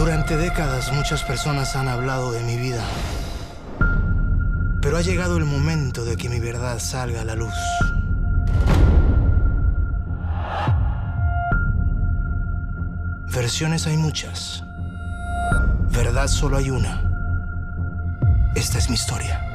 Durante décadas muchas personas han hablado de mi vida, pero ha llegado el momento de que mi verdad salga a la luz. Versiones hay muchas, verdad solo hay una. Esta es mi historia.